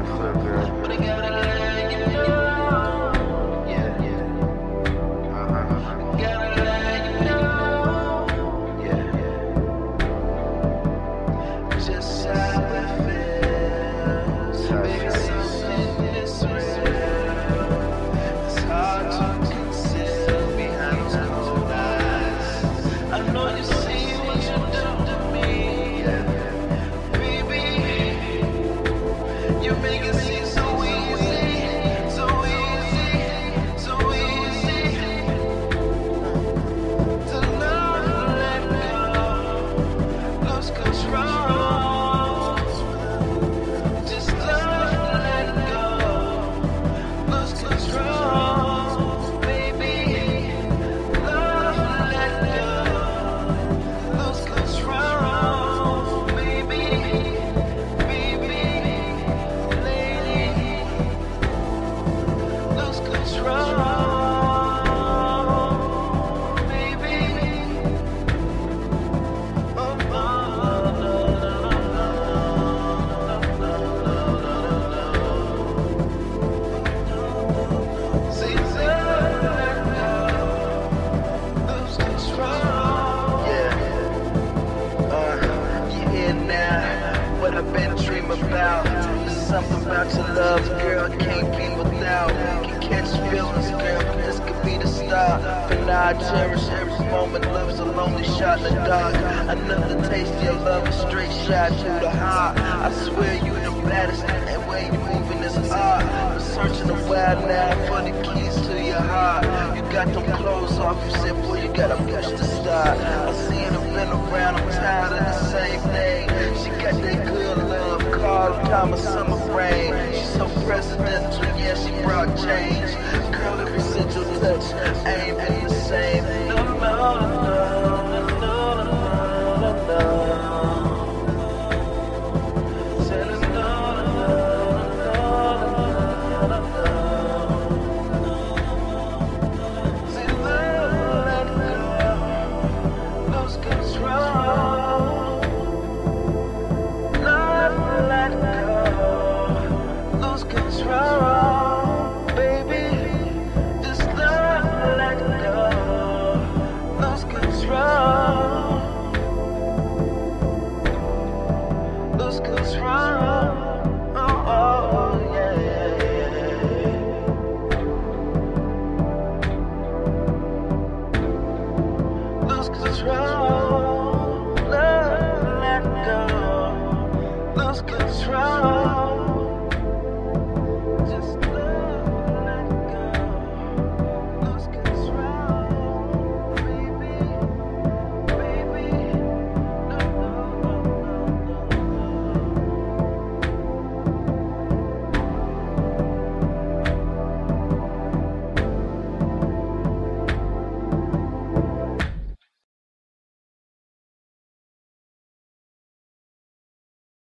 clear, girl. But I gotta let you know. Yeah. Gotta let you know. Yeah. Just how it feels. Baby, something is real. It's hard to conceal behind those cold eyes. I know you see what you do to me. Baby, you make it seem so easy, so easy, so easy to love and let go, lose control. Just love and let go, lose control, baby. Love and let go, lose control, baby. Baby, lady, lose control, baby. Oh, no, no, see, let go, lose control. Yeah. You here now, what I've been dreaming about. There's something about your love, girl, I can't be without. Can catch feelings, girl, this could be the start. But now I cherish every moment, love's a lonely shot in the dark. Another taste of your love, a straight shot through the heart. I swear you the baddest, and when you moving is art. I'm searching the wild now for the keys to your heart. You got them clothes off, you said, boy, you gotta push the start. I see it, I've been around, I'm tired of the same thing. She got that good love, call time of summer rain. She's so presidential, yeah, she brought change. Girl, every single touch ain't been the same. No, no, no, no, no, no, no. Said no, no, no, no, no. See, let go, lose control. Let go, lose control, baby. Just let go, lose control, lose control. Oh, oh yeah, yeah, yeah. Lose control, let go, lose control. Just